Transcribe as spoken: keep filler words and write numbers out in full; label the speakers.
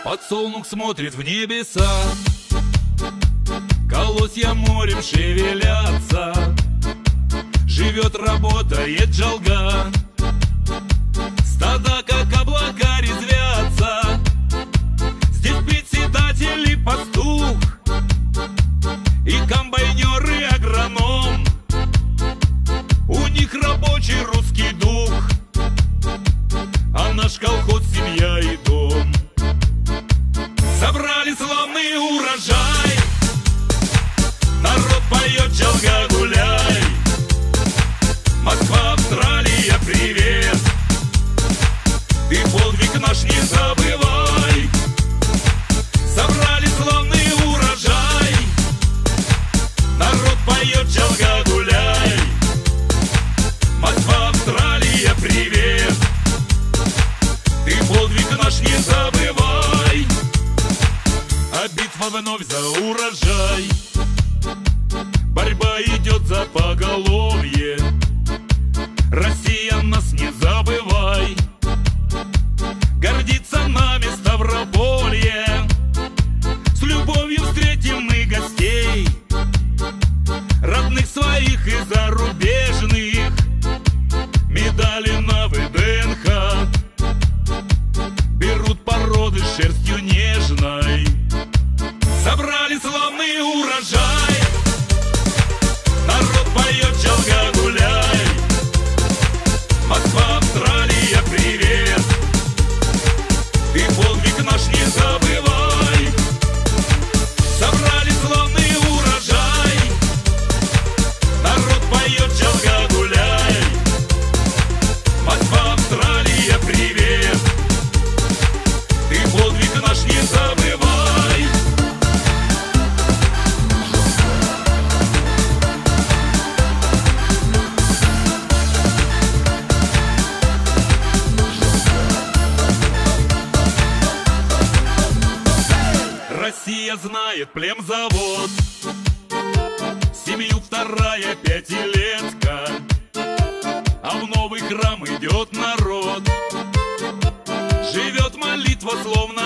Speaker 1: Подсолнух смотрит в небеса, колосья морем шевелятся. Живет, работает джалга, стада как облака резвятся. Здесь председатель и пастух, и комбайнер, и агроном. У них рабочий русский дух, а наш колхоз — семья и дом. Собрали славный урожай, народ поет «Джалга, гуляй». Москва, Австралия, привет, ты подвиг наш не забывай. Собрали славный урожай, народ поет «Джалга, гуляй». Москва, Австралия, привет, ты подвиг наш не забывай. А битва вновь за урожай, борьба идет за поголовье. Россия, нас не забывай, гордится нами Ставрополье. С любовью встретим мы гостей, родных своих и зарубежных. Медали на ВДНХ берут породы с шерстью нежной. Собрали славный урожай, народ поет «Джалга, гуляй». Москва, Австралия, привет, ты подвиг наш не забывай. Собрали славный урожай, народ поет «Джалга, гуляй». Москва, Австралия, привет, ты подвиг наш не забывай. Россия знает племзавод, семью вторая пятилетка, а в новый храм идет народ. Живет молитва словно